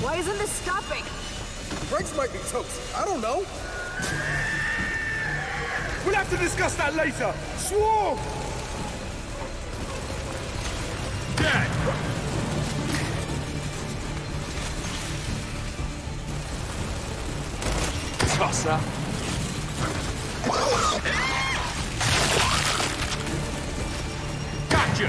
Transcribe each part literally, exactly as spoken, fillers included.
Why isn't this stopping? The brakes might be toast. I don't know. We'll have to discuss that later. Swarm! Dead! Tosser. Gotcha!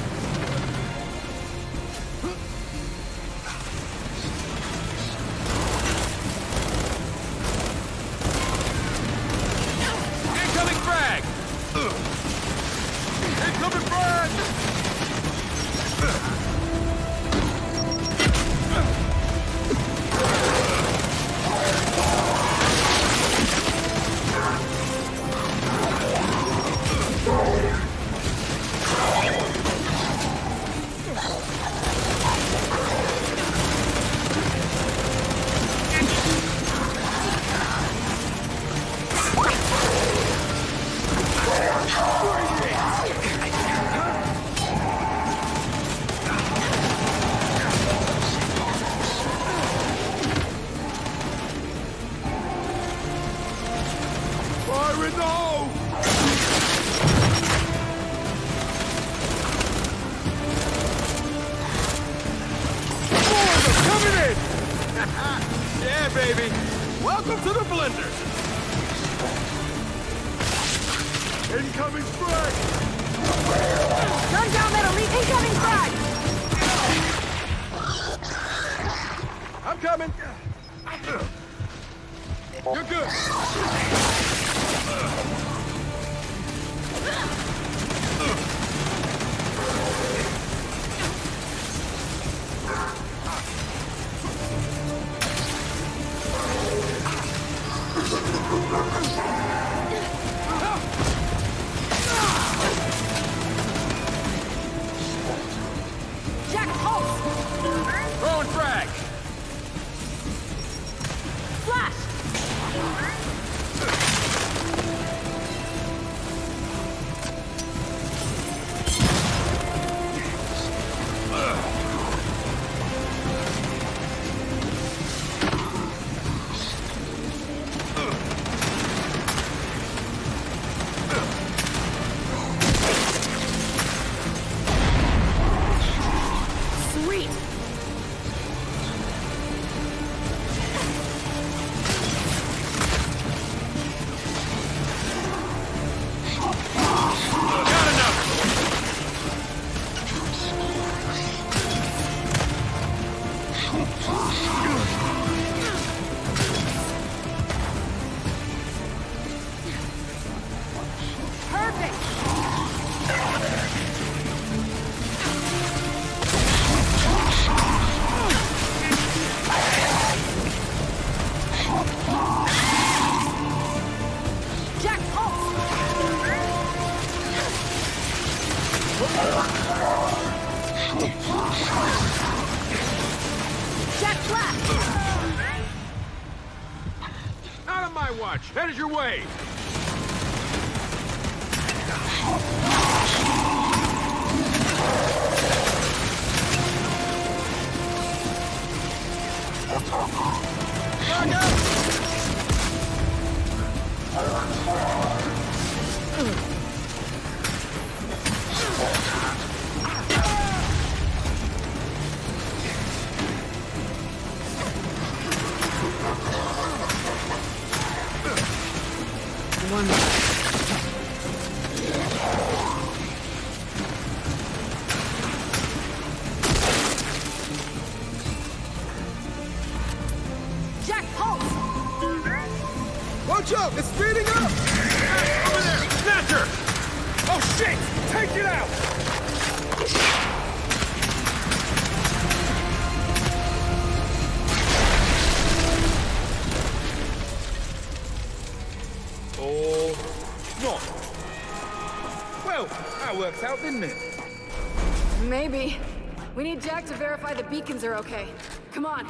Incoming frag! Incoming frag! Fire in the hole! Boys are coming in! Yeah, baby. Welcome to the blender. Incoming frag! Gun down that elite incoming frag! I'm coming. You're good. Jack, pulse! Throwing frag. Flash! Sweet! Got enough. Perfect! Jack, pulse! Jack, flash! Out of my watch. Headed your way. Frag out! One. Jack, pulse! Watch out! It's speeding up! Over there! Snatcher! Oh shit! Take it out! Oh, not. Well, that worked out, didn't it? Maybe. We need Jack to verify the beacons are okay. Come on.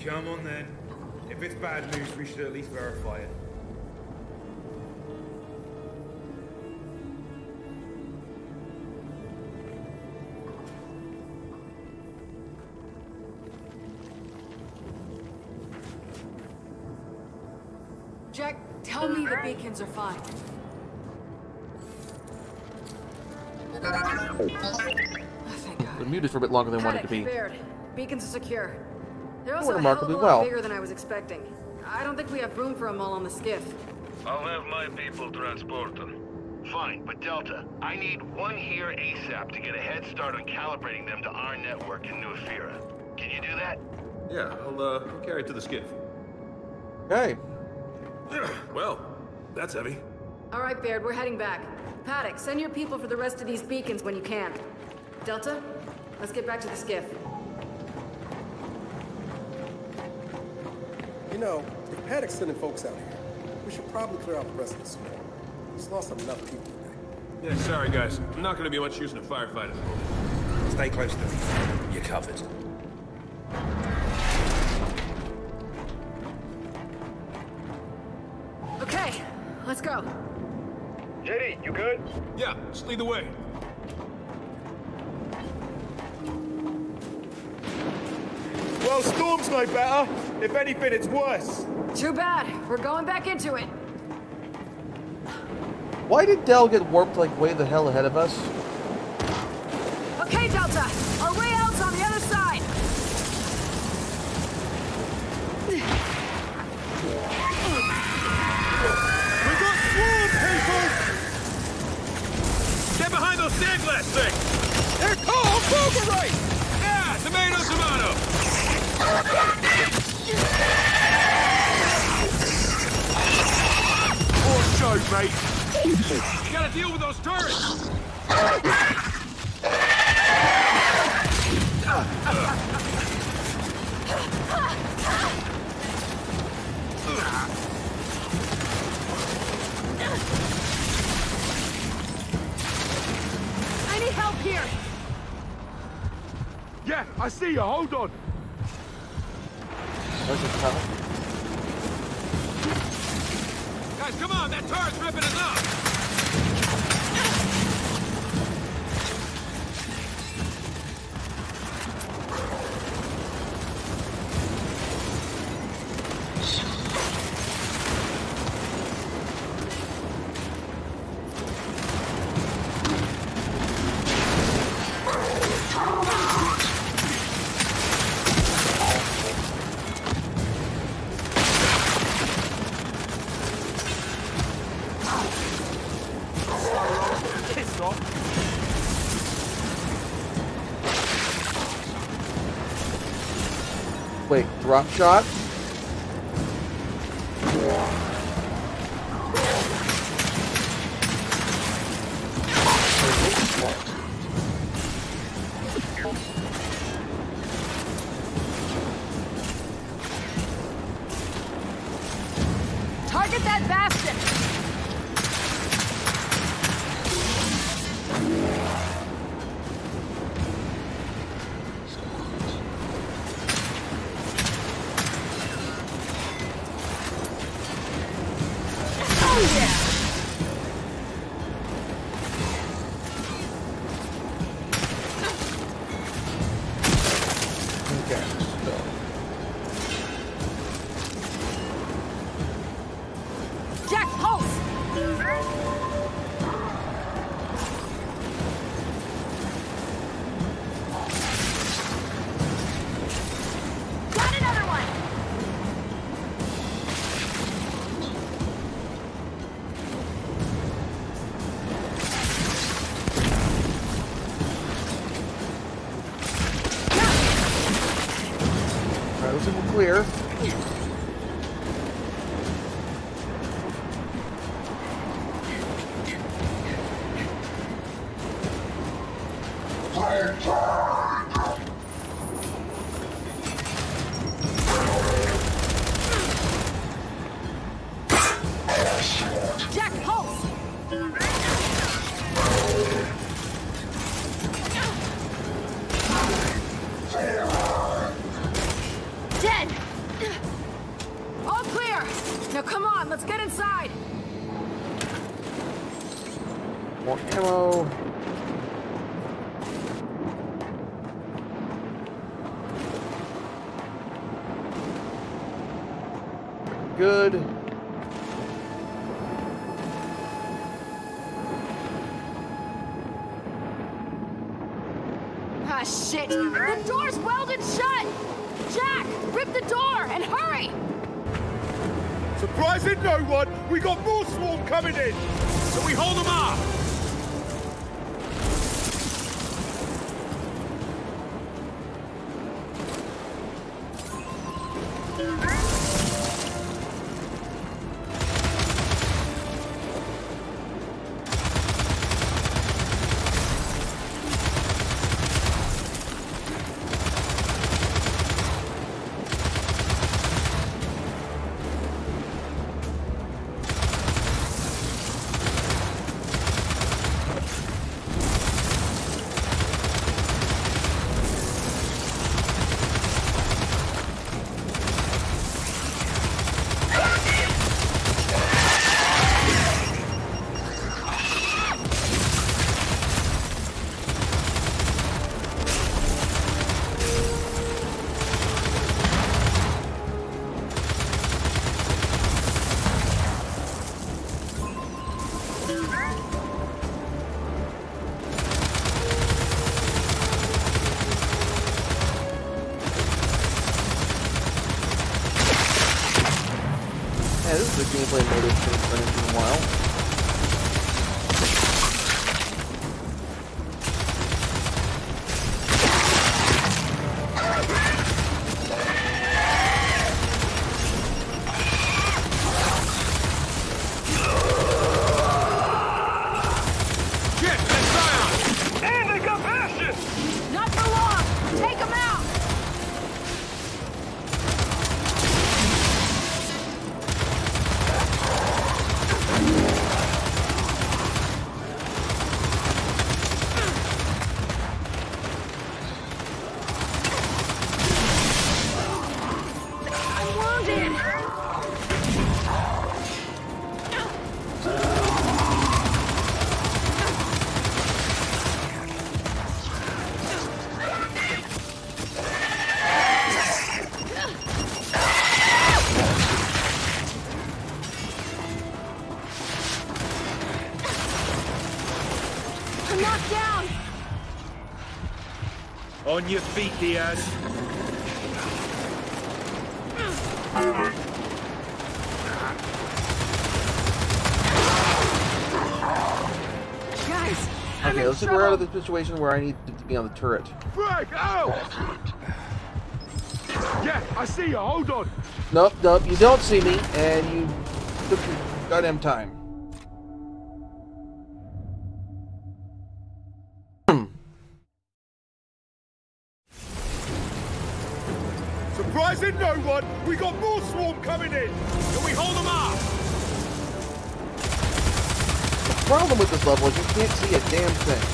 Come on then. If it's bad news, we should at least verify it. Jack, tell me the beacons are fine. Oh, thank God. Been muted for a bit longer than I wanted to be. Baird. Beacons are secure. They're also a hell remarkably of a lot well. bigger than I was expecting. I don't think we have room for them all on the skiff. I'll have my people transport them. Fine, but Delta, I need one here ASAP to get a head start on calibrating them to our network in New Ephyra. Can you do that? Yeah, I'll uh, carry it to the skiff. Okay. Well, that's heavy. All right, Baird, we're heading back. Paddock, send your people for the rest of these beacons when you can. Delta, let's get back to the skiff. You know, if Paddock's sending folks out here, we should probably clear out the rest of the swarm. He's lost enough people today. Yeah, sorry guys. I'm not gonna be much use in a firefight at the moment. Stay close to me. You're covered. Okay, let's go. J D, you good? Yeah, just lead the way. Well, Storm's no better. If anything, it's worse. Too bad. We're going back into it. Why did Del get warped like way the hell ahead of us? Okay, Delta. Our way out's on the other side. We got swarm, people! Get behind those sand glass things! They're called Fulgurite! Yeah, tomato, tomato! Poor show, mate. You gotta deal with those turrets! I need help here. Yeah, I see you. Hold on. There's a tunnel. Guys, come on! That turret's ripping us up! Wait, drop shot? Target that bastion. Oh yeah. Okay, so. Jack, pulse. Got another one. Alright, looks like we're clear. Jack, pulse. Dead. Now come on, let's get inside! More ammo. Good. Ah, shit! The door's welded shut! Jack, rip the door and hurry! Surprising no one, we got more swarm coming in! So we hold them up! Yeah, this is a gameplay mode that's been running for a while. Shit, let's fire! And they got passion! Not for long! Take him out! I'm wounded! I'm knocked down! On your feet, Diaz. Guys, I'm Okay, in let's see, trouble. we're out of the situation where I need to be on the turret. Frag, out! Yeah, I see you, hold on. Nope, nope, you don't see me, and you took your goddamn time. Surprising no one, we got more swarm coming in. Can we hold them up? The problem with this level is you can't see a damn thing.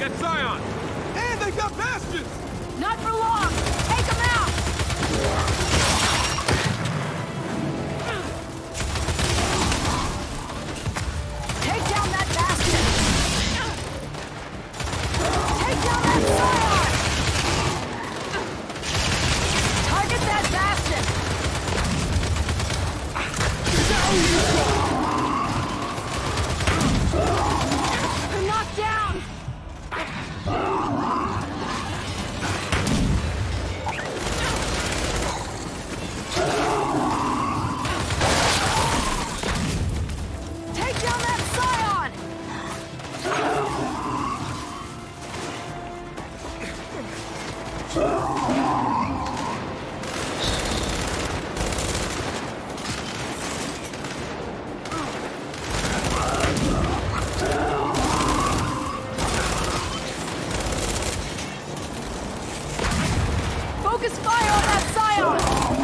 Get Zion! And they got bastions! Not for long! Take them out! Take down that bastion! Take down that Zion! Target that bastion! They're knocked down! Take down that Scion! Focus fire on that Scion!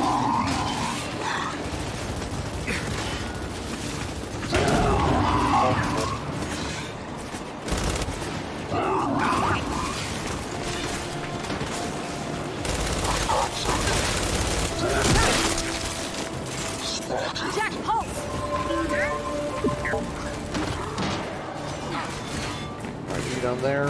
Jack, pulse! Alright, you down there.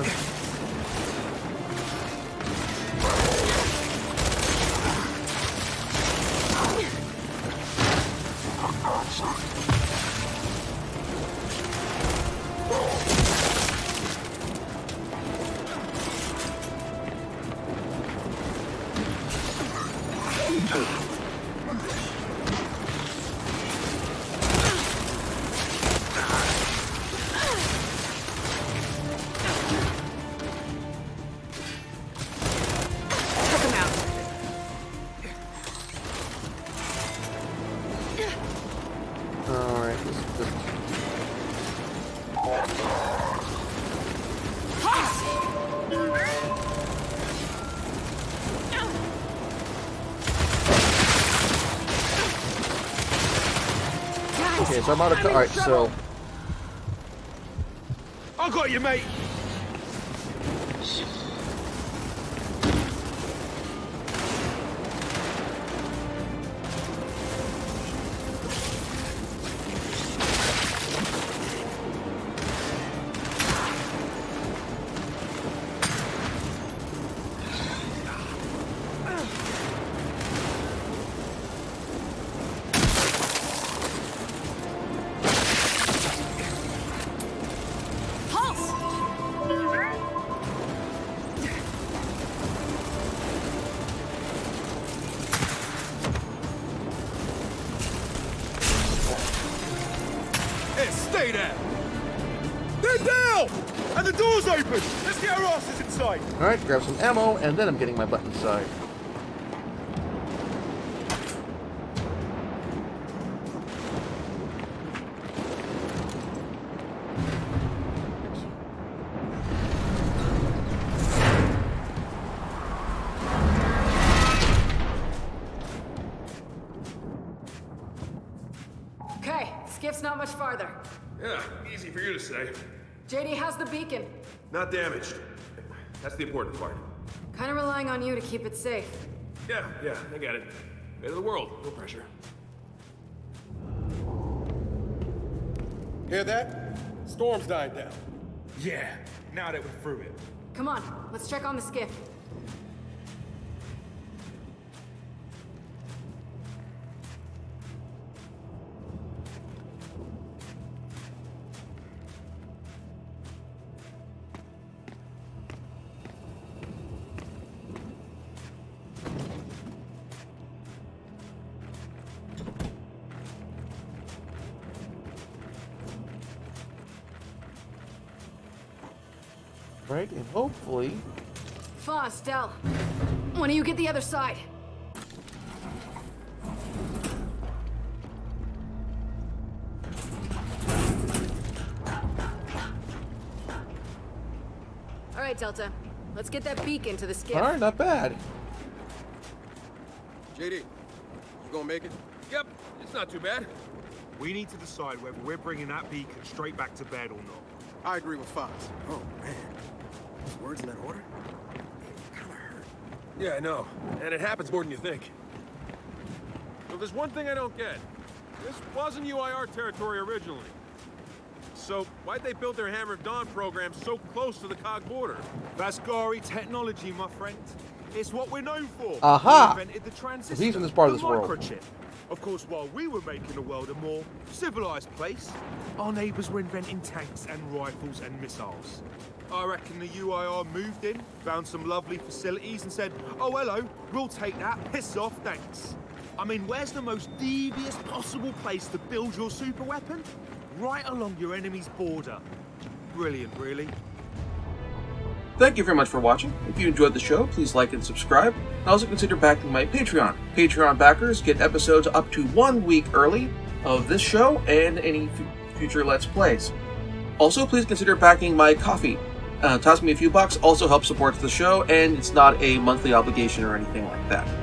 Took him out. Alright, this is just... Okay, so I'm out of... Alright, so... I got you, mate! Pulse! Hey, stay there! They're down! And the door's open! Let's get our asses inside! Alright, grab some ammo, and then I'm getting my butt inside. Okay, skiff's not much farther. Yeah, easy for you to say. J D, how's the beacon? Not damaged. That's the important part. Kinda relying on you to keep it safe. Yeah, yeah, I get it. Fate of the world, no pressure. Hear that? Storm's dying down. Yeah, now that we're through it. Come on, let's check on the skiff. Right, and hopefully... Fa, Stell. When do you get the other side? All right, Delta. Let's get that beacon to the skiff. Alright, not bad. J D, you gonna make it? Yep, it's not too bad. We need to decide whether we're bringing that beacon straight back to bed or not. I agree with Fox. Oh, man. Those words in that order? It kinda hurt. Yeah, I know. And it happens more than you think. So there's one thing I don't get. This wasn't U I R territory originally. So why'd they build their Hammer of Dawn program so close to the Cog border? Vasgari technology, my friend. It's what we're known for. Aha! We invented the transistor, He's in this part of the this world. microchip. Of course, while we were making the world a more civilized place, our neighbors were inventing tanks and rifles and missiles. I reckon the U I R moved in, found some lovely facilities and said, oh, hello, we'll take that, piss off, thanks. I mean, where's the most devious possible place to build your super weapon? Right along your enemy's border. Brilliant, really. Thank you very much for watching. If you enjoyed the show, please like and subscribe. And also consider backing my Patreon. Patreon backers get episodes up to one week early of this show and any f future Let's Plays. Also, please consider backing my Ko-fi. Uh, toss me a few bucks also helps support the show, and it's not a monthly obligation or anything like that.